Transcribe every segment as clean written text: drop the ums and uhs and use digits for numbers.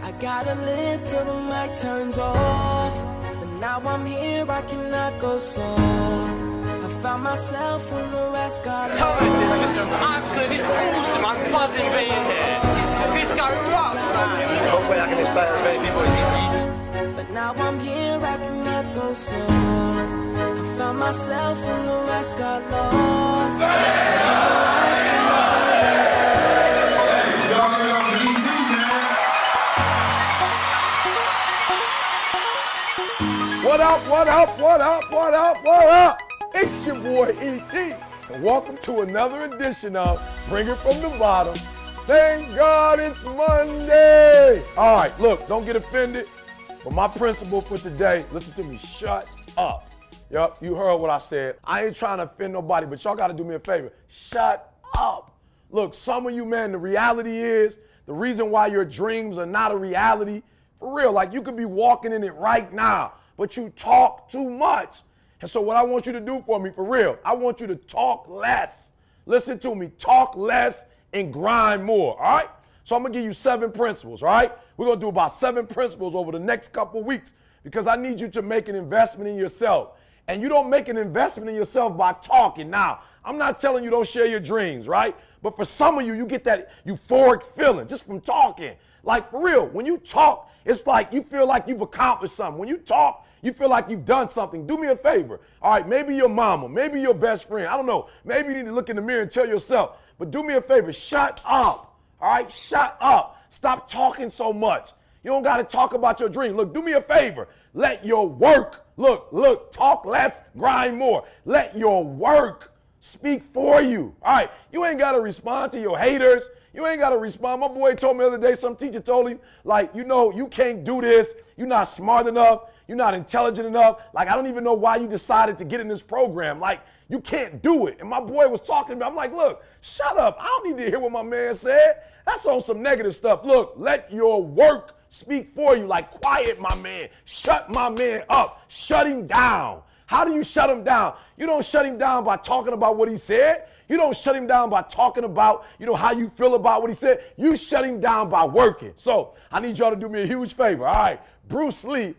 I gotta live till the mic turns off. But now I'm here, I cannot go soft. I found myself when the rest got lost. Thomas is just absolutely awesome. I'm buzzing being here. This guy rocks, man. Hopefully I can inspire as many people as you need. But now I'm here, I cannot go soft. I found myself when the rest got lost. What up, what up, what up, what up, what up? It's your boy E.T. and welcome to another edition of Bring It From the Bottom. Thank God it's Monday. All right, look, don't get offended, but my principle for today, listen to me, shut up. Yup, you heard what I said. I ain't trying to offend nobody, but y'all got to do me a favor. Shut up. Look, some of you, man, the reality is, the reason why your dreams are not a reality, for real, like you could be walking in it right now, but you talk too much. And so what I want you to do for me, for real, I want you to talk less. Listen to me, talk less and grind more, all right? So I'm going to give you 7 principles, all right? We're going to do about 7 principles over the next couple weeks because I need you to make an investment in yourself. And you don't make an investment in yourself by talking. Now, I'm not telling you don't share your dreams, right? But for some of you, you get that euphoric feeling just from talking. Like, for real, when you talk, it's like you feel like you've accomplished something. When you talk, you feel like you've done something. Do me a favor. All right, maybe your mama, maybe your best friend. I don't know. Maybe you need to look in the mirror and tell yourself. But do me a favor. Shut up. All right, shut up. Stop talking so much. You don't got to talk about your dream. Look, do me a favor. Let your work, look, talk less, grind more. Let your work speak for you. All right, you ain't got to respond to your haters. You ain't got to respond. My boy told me the other day, some teacher told him, like, you know, you can't do this. You're not smart enough. You're not intelligent enough. Like, I don't even know why you decided to get in this program. Like, you can't do it. And my boy was talking to me. I'm like, look, shut up. I don't need to hear what my man said. That's on some negative stuff. Look, let your work speak for you. Like, quiet my man. Shut my man up. Shut him down. How do you shut him down? You don't shut him down by talking about what he said. You don't shut him down by talking about, you know, how you feel about what he said. You shut him down by working. So I need y'all to do me a huge favor. All right, Bruce Lee.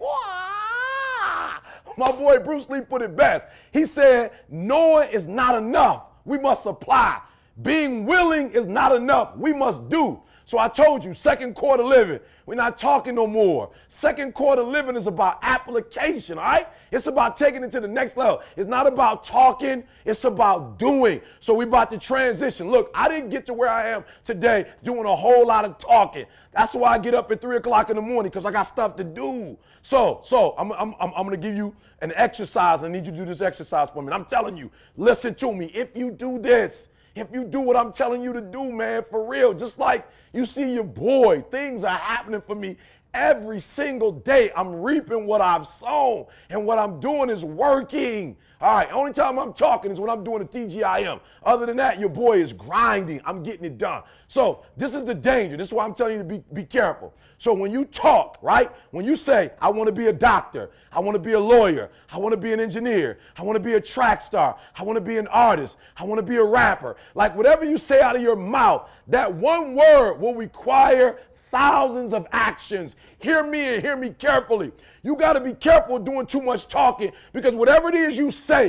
My boy Bruce Lee put it best. He said, knowing is not enough. We must apply. Being willing is not enough. We must do. So I told you, second quarter living. We're not talking no more. Second quarter living is about application, all right? It's about taking it to the next level. It's not about talking. It's about doing. So we're about to transition. Look, I didn't get to where I am today doing a whole lot of talking. That's why I get up at 3 o'clock in the morning, because I got stuff to do. So I'm going to give you an exercise. I need you to do this exercise for me. And I'm telling you, listen to me. If you do this, if you do what I'm telling you to do, man, for real, just like you see your boy, things are happening for me every single day. I'm reaping what I've sown, and what I'm doing is working. All right, only time I'm talking is when I'm doing a TGIM. Other than that, your boy is grinding. I'm getting it done. So this is the danger. This is why I'm telling you to be careful. So when you talk, right, when you say, I want to be a doctor, I want to be a lawyer, I want to be an engineer, I want to be a track star, I want to be an artist, I want to be a rapper, like whatever you say out of your mouth, that one word will require thousands of actions. Hear me and hear me carefully. You got to be careful doing too much talking, because whatever it is you say,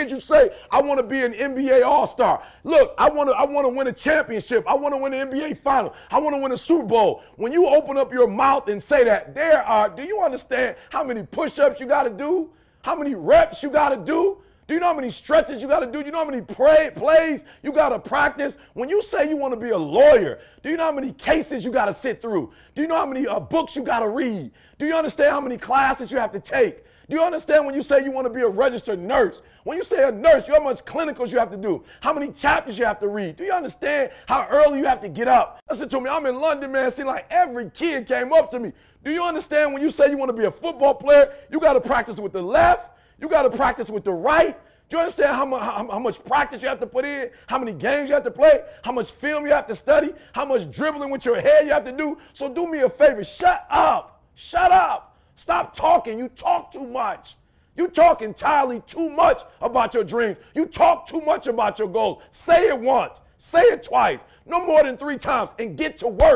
I want to be an NBA All-Star. Look, I want to win a championship. I want to win an NBA final. I want to win a Super Bowl. When you open up your mouth and say that, do you understand how many push-ups you got to do? How many reps you got to do? Do you know how many stretches you got to do? Do you know how many plays you got to practice? When you say you want to be a lawyer, do you know how many cases you got to sit through? Do you know how many books you got to read? Do you understand how many classes you have to take? Do you understand when you say you want to be a registered nurse? When you say a nurse, you know how much clinicals you have to do? How many chapters you have to read? Do you understand how early you have to get up? Listen to me, I'm in London, man. See, like every kid came up to me. Do you understand when you say you want to be a football player, you got to practice with the left? You got to practice with the right. Do you understand how much practice you have to put in? How many games you have to play? How much film you have to study? How much dribbling with your head you have to do? So do me a favor. Shut up. Shut up. Stop talking. You talk too much. You talk entirely too much about your dreams. You talk too much about your goals. Say it once. Say it twice. No more than 3 times. And get to work.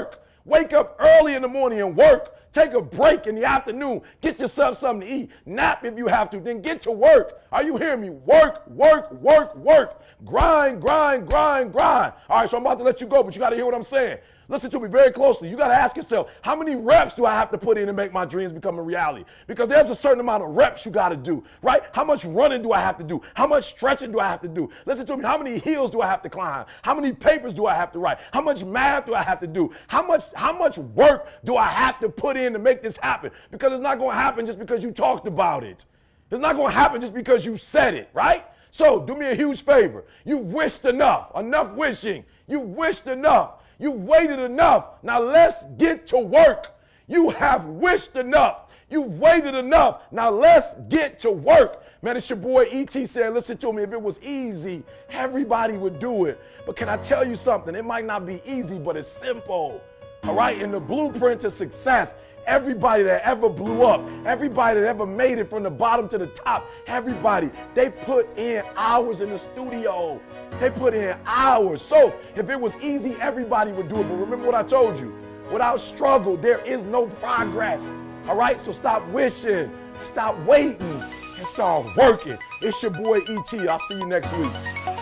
Wake up early in the morning and work. Take a break in the afternoon. Get yourself something to eat. Nap if you have to. Then get to work. Are you hearing me? Work, work, work, work. Grind, grind, grind, grind. All right, so I'm about to let you go, but you got to hear what I'm saying. Listen to me very closely. You got to ask yourself, how many reps do I have to put in to make my dreams become a reality? Because there's a certain amount of reps you got to do, right? How much running do I have to do? How much stretching do I have to do? Listen to me. How many hills do I have to climb? How many papers do I have to write? How much math do I have to do? How much work do I have to put in to make this happen? Because it's not going to happen just because you talked about it. It's not going to happen just because you said it, right? So do me a huge favor. You've wished enough wishing. You've wished enough. You've waited enough. Now let's get to work. You have wished enough. You've waited enough. Now let's get to work. Man, it's your boy E.T. saying, listen to me, if it was easy, everybody would do it. But can I tell you something? It might not be easy, but it's simple. All right? In the blueprint to success, everybody that ever blew up, everybody that ever made it from the bottom to the top, everybody, they put in hours in the studio. They put in hours. So if it was easy, everybody would do it. But remember what I told you. Without struggle, there is no progress. All right? So stop wishing, stop waiting, and start working. It's your boy E.T. I'll see you next week.